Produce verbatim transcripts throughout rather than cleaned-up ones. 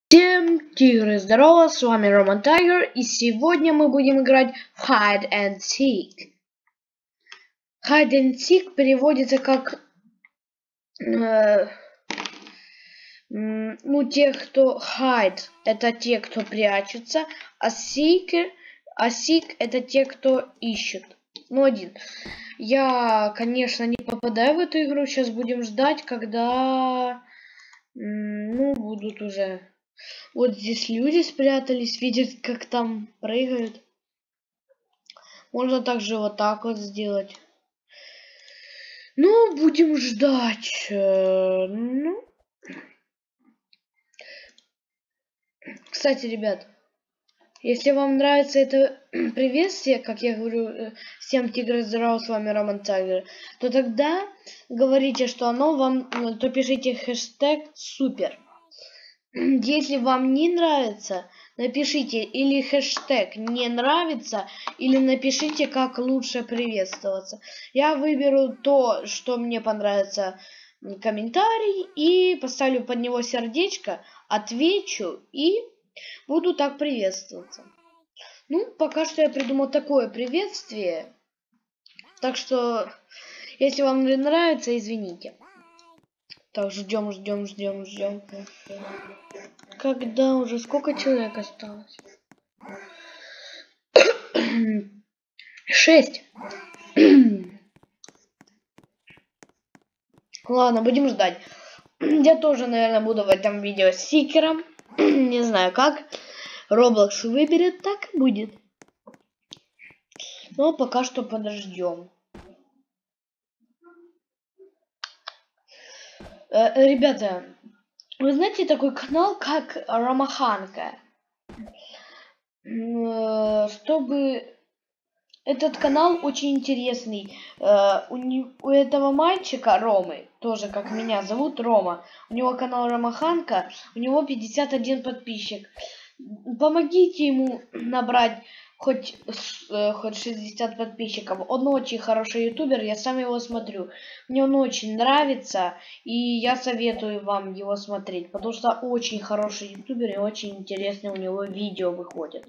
Всем тигры, здорово, с вами Roman Tiger, и сегодня мы будем играть в Hide and Seek. Hide and Seek переводится как э, ну, те, кто hide, это те, кто прячутся, а seek, а seek это те, кто ищут. Ну, один. Я, конечно, не попадаю в эту игру, сейчас будем ждать, когда, ну, будут уже... Вот здесь люди спрятались, видят, как там прыгают. Можно также вот так вот сделать. Ну, будем ждать. Ну. Кстати, ребят, если вам нравится это приветствие, как я говорю, всем тигры здорово, с вами Roman Tiger, то тогда говорите, что оно вам, то пишите хэштег супер. Если вам не нравится, напишите или хэштег не нравится, или напишите, как лучше приветствоваться. Я выберу то, что мне понравится, комментарий, и поставлю под него сердечко, отвечу и буду так приветствоваться. Ну, пока что я придумал такое приветствие. Так что, если вам не нравится, извините. Так, ждем, ждем, ждем, ждем. Когда уже? Сколько человек осталось? Шесть. Ладно, будем ждать. Я тоже, наверное, буду в этом видео с сикером. Не знаю как. Roblox выберет, так и будет. Но пока что подождем. Э, ребята, вы знаете такой канал, как Ромаханка? Э, чтобы... Этот канал очень интересный. Uh, у, не, у этого мальчика Ромы, тоже как меня зовут, Рома. У него канал Ромаханка, у него пятьдесят один подписчик. Помогите ему набрать хоть, uh, хоть шестьдесят подписчиков. Он очень хороший ютубер, я сам его смотрю. Мне он очень нравится, и я советую вам его смотреть, потому что очень хороший ютубер и очень интересные у него видео выходят.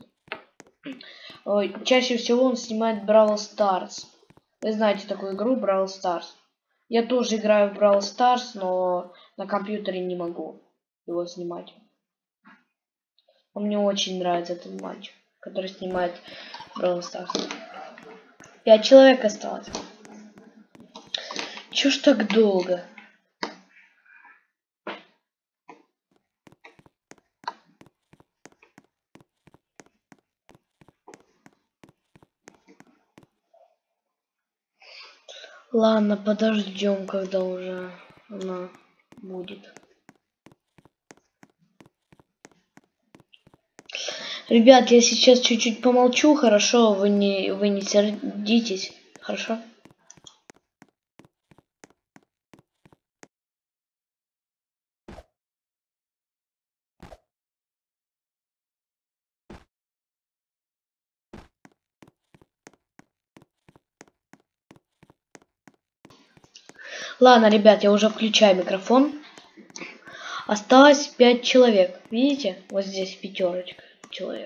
Чаще всего он снимает Brawl Stars. Вы знаете такую игру Brawl Stars. Я тоже играю в Brawl Stars, но на компьютере не могу его снимать. Но мне очень нравится этот мальчик, который снимает Brawl Stars. Пять человек осталось. Чё ж так долго? Ладно, подождем, когда уже она будет. Ребят, я сейчас чуть-чуть помолчу, хорошо? Вы не, вы не сердитесь, хорошо? Ладно, ребят, я уже включаю микрофон. Осталось пять человек. Видите? Вот здесь пятерочка человек.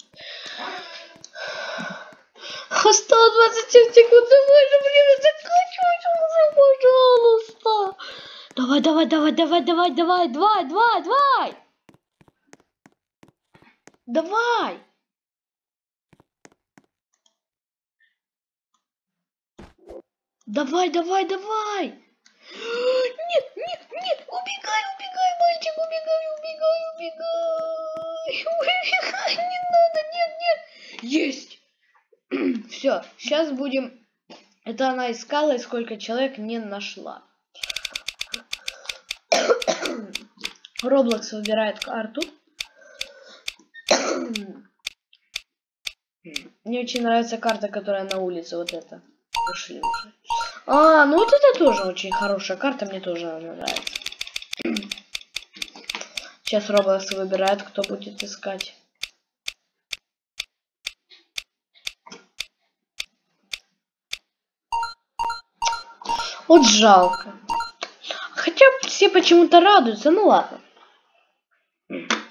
Осталось двадцать семь секунд. Давай же время заканчивать уже, пожалуйста. Давай, давай, давай, давай, давай, давай, давай, давай, давай. Давай. Давай, давай, давай. Нет, нет, нет, убегай, убегай, мальчик, убегай, убегай, убегай. Убегай, не надо, нет, нет. Есть. Все, сейчас будем... Это она искала, и сколько человек не нашла. Roblox выбирает карту. Мне очень нравится карта, которая на улице, вот эта. Пошли уже. А, ну вот это тоже очень хорошая карта, мне тоже нравится. Сейчас Roblox выбирает, кто будет искать. Вот жалко. Хотя все почему-то радуются, ну ладно.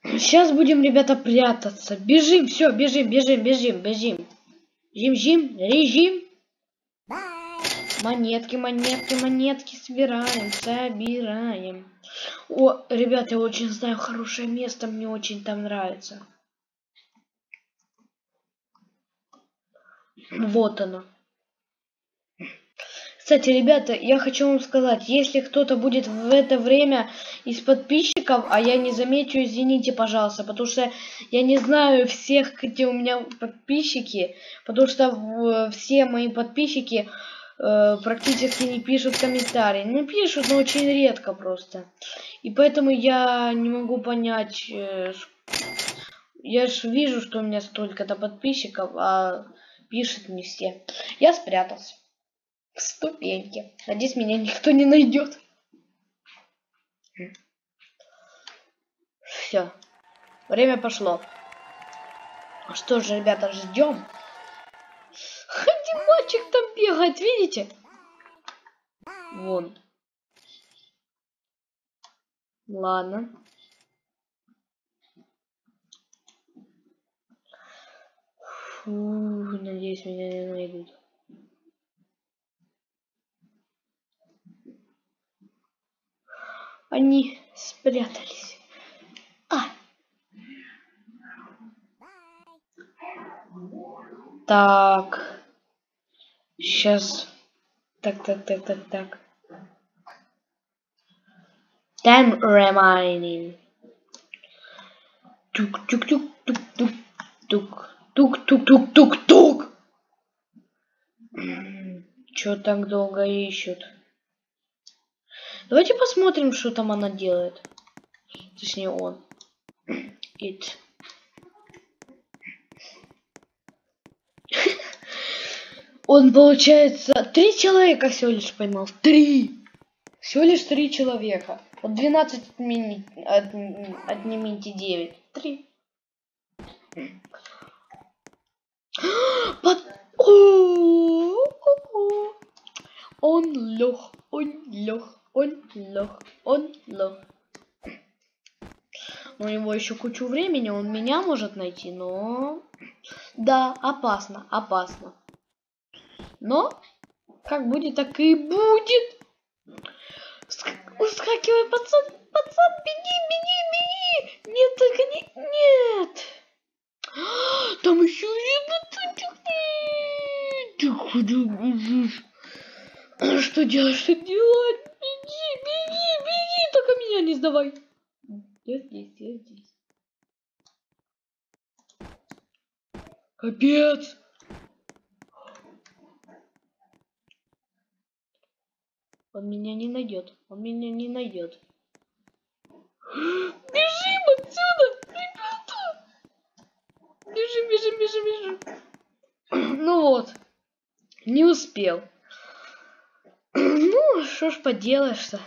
Сейчас будем, ребята, прятаться. Бежим, все, бежим, бежим, бежим, бежим. Жим-жим, режим. Монетки, монетки, монетки собираем, собираем. О, ребята, я очень знаю хорошее место, мне очень там нравится. Вот оно. Кстати, ребята, я хочу вам сказать, если кто-то будет в это время из подписчиков, а я не замечу, извините, пожалуйста, потому что я не знаю всех, где у меня подписчики, потому что все мои подписчики э, практически не пишут комментарии. Ну, пишут, но очень редко просто. И поэтому я не могу понять, э, я же вижу, что у меня столько-то подписчиков, а пишут не все. Я спрятался. Ступеньки. Надеюсь, меня никто не найдет. Все. Время пошло. Что же, ребята, ждем. Один мальчик там бегает, видите? Вон. Ладно. Фу, надеюсь, меня не найдут. Они спрятались. А! Так. Сейчас. Так, так, так, так, так. Time remaining. Тук-тук-тук-тук-тук. Тук-тук-тук-тук-тук. Чё так долго ищут? Давайте посмотрим, что там она делает. Точнее, он. It. Он, получается, три человека всего лишь поймал. Три! Всего лишь три человека. Вот двенадцать отмени... от... отнимите девять. Три. Под... Он лох, он лох, он лох, он лох. У него еще кучу времени, он меня может найти, но... Да, опасно, опасно. Но, как будет, так и будет. Ускакивай, пацан, пацан, беги, беги, беги. Нет, только не... Нет. Там еще и... Что делать, что делать? Беги, беги, беги, только меня не сдавай. Я здесь, я здесь. Капец. Он меня не найдет. Он меня не найдет. Бежим отсюда, ребята! Бежим, бежим, бежим, бежим. Ну вот. Не успел. Ну, что ж поделаешь-то?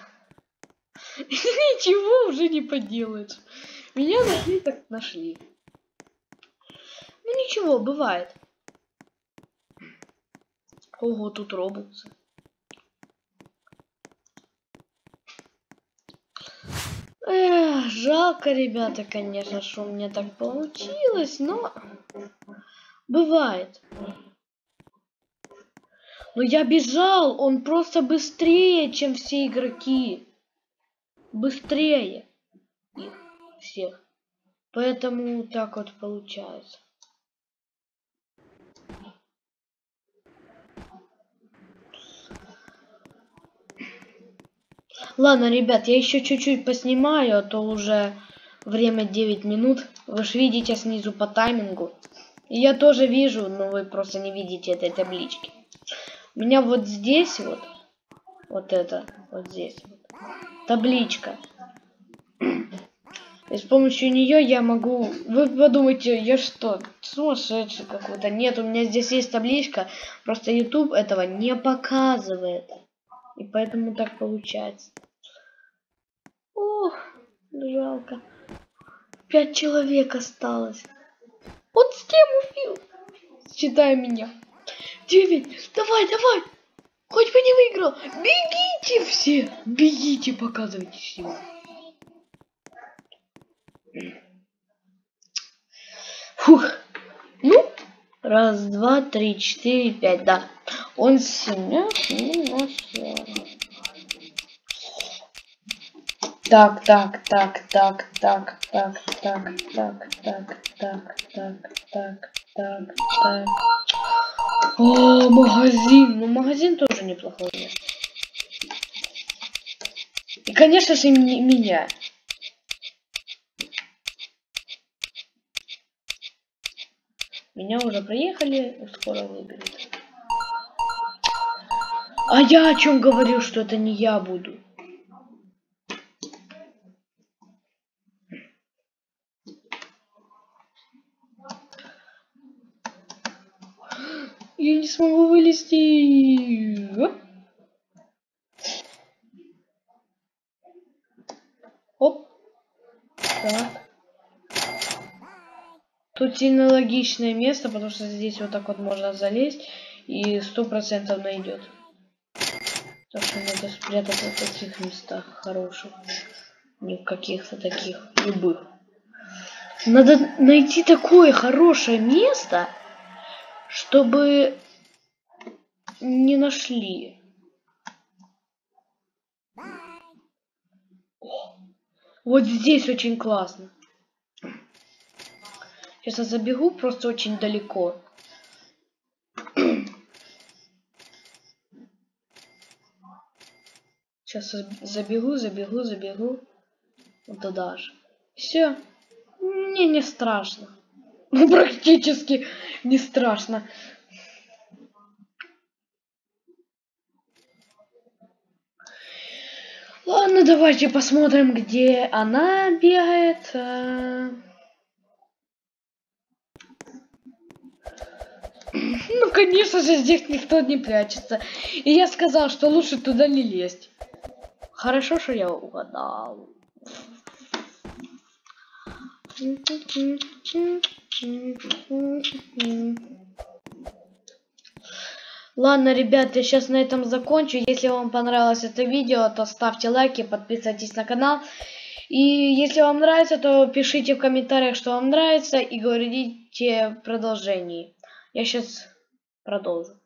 Ничего уже не поделаешь. Меня нашли, так нашли. Ну ничего, бывает. Ого, тут роботы. Эх, жалко, ребята, конечно, что у меня так получилось, но бывает. Но я бежал, он просто быстрее, чем все игроки. Быстрее их всех. Поэтому так вот получается. Ладно, ребят, я еще чуть-чуть поснимаю, а то уже время девять минут. Вы же видите снизу по таймингу. И я тоже вижу, но вы просто не видите этой таблички. У меня вот здесь вот, вот это, вот здесь вот, табличка. И с помощью нее я могу... Вы подумайте, я что, сумасшедший какой-то? Нет, у меня здесь есть табличка, просто YouTube этого не показывает. И поэтому так получается. Ох, жалко. Пять человек осталось. Вот с кем убил? Считай меня. Девять. Давай, давай. Хоть бы не выиграл. Бегите все. Бегите, показывайте всего. Фух. Ну, раз, два, три, четыре, пять, да. Он сильнее. Так, так, так, так, так, так, так, так, так, так, так, так, так, так. О, магазин. Ну, магазин тоже неплохой. И, конечно же, меня. Меня уже проехали, скоро выберут. А я о чем говорил, что это не я буду? Я не смогу вылезти. Оп. Оп. Так. Тут сильно логичное место, потому что здесь вот так вот можно залезть и сто процентов найдет. Так что надо спрятаться в таких местах хороших, не в каких-то таких любых. Надо найти такое хорошее место, чтобы не нашли. О, вот здесь очень классно. Сейчас я забегу просто очень далеко. Сейчас забегу, забегу, забегу. Вот туда же. Все. Мне не страшно. Ну, практически не страшно. Ладно, давайте посмотрим, где она бегает. Ну, конечно же, здесь никто не прячется. И я сказал, что лучше туда не лезть. Хорошо, что я угадал. Ладно, ребят, я сейчас на этом закончу. Если вам понравилось это видео, то ставьте лайки, подписывайтесь на канал. И если вам нравится, то пишите в комментариях, что вам нравится, и говорите продолжение. Я сейчас продолжу.